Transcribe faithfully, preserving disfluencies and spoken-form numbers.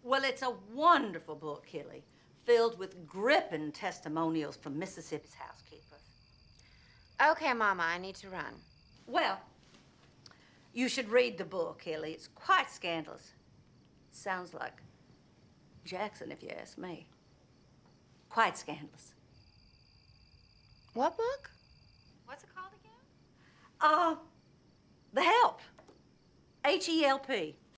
Well, it's a wonderful book, Hilly, filled with gripping testimonials from Mississippi's housekeepers. Okay, Mama, I need to run. Well, you should read the book, Hilly. It's quite scandalous. Sounds like Jackson, if you ask me. Quite scandalous. What book? What's it called again? Uh, The Help. H E L P.